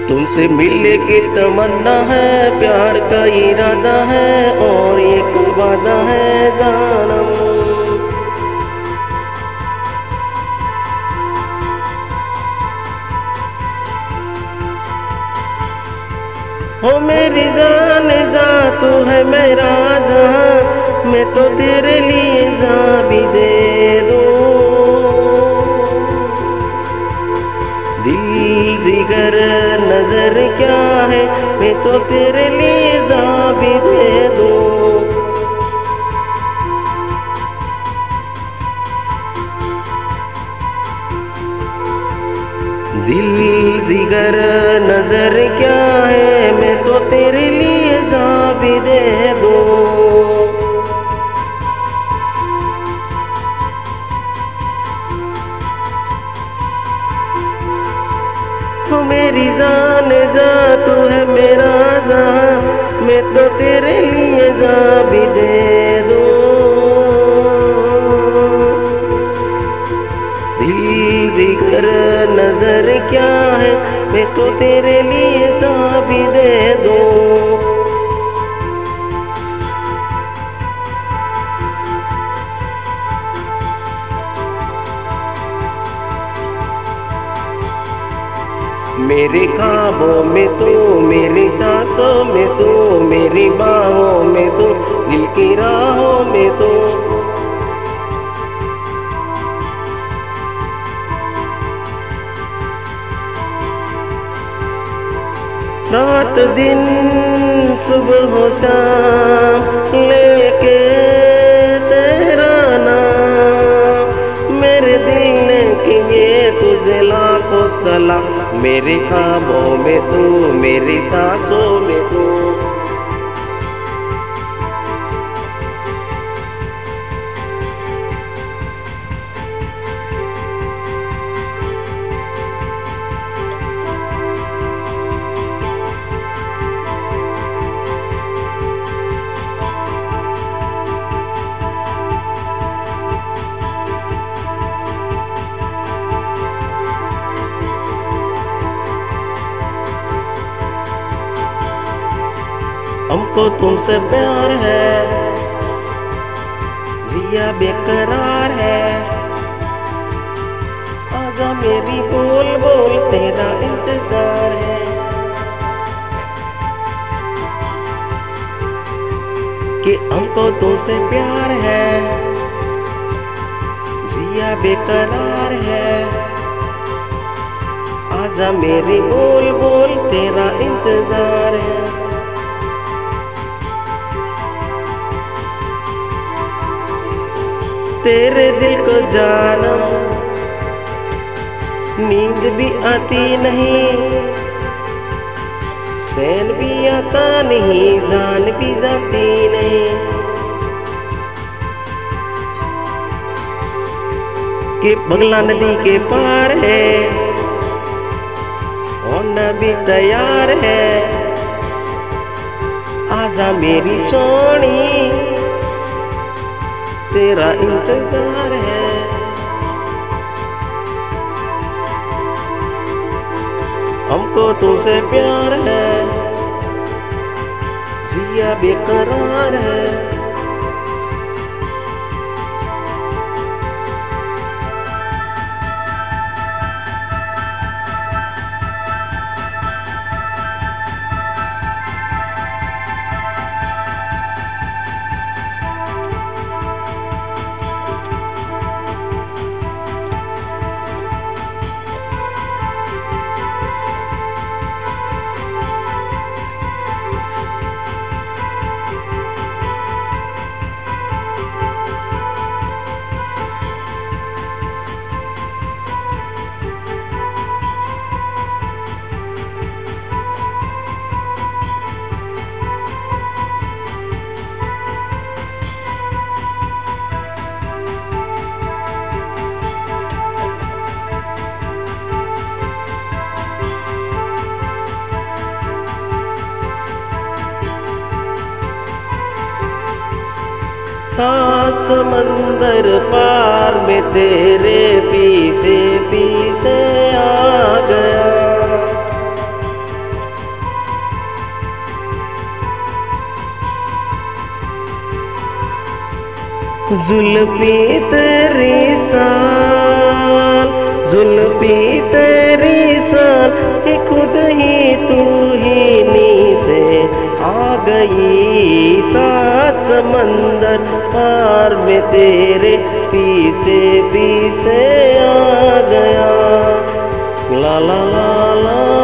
तुमसे मिलने की तमन्ना है, प्यार का इरादा है और एक वादा है जानम। हो मेरी जान जा, तू है मेरा जहां, मैं तो तेरे लिए जान भी दे दूं। दिल जिगर नजर क्या है, मैं तो तेरे लिए जान भी दे दूं। दिल जिगर नजर क्या है, मैं तो तेरे लिए जान भी दे दूं। तू मेरी जान जा, तू है मेरा जहां, मैं तो तेरे लिए जान भी दे दूं। दिल जिगर नजर क्या है, मैं तो तेरे लिए जान भी दे दूं। मेरे ख्वाबों में तो, मेरी सांसों में तो, मेरी बाहों में तो, दिल की राहों में तो। रात दिन सुबह हो शाम लेके तेरा नाम, मेरे दिल ने किए तुझे लाखों सलाम। मेरे ख्वाबों में तू, मेरी सांसों में तू। हमको तुमसे प्यार है, जिया बेकरार है। आजा मेरी बोल बोल, तेरा इंतजार है। कि हमको तुमसे प्यार है, जिया बेकरार है। आजा मेरी बोल बोल, तेरा इंतजार है। तेरे दिल को जानम, नींद भी आती नहीं, चैन भी आता नहीं, जान भी जाती नहीं। कि बगला नदी के पार है, होना भी तैयार है। आजा मेरी सोनी, तेरा इंतजार है। हमको तुमसे प्यार है, जिया बेकरार है। सात समंदर पार में तेरे पीछे पीछे आ गया। जुल्फी तेरी साल, जुल्फी तेरी साल, ये खुद ही तू ही नी से आ गई। सात समंदर पार में तेरे पीछे पीछे आ गया। ला ला ला ला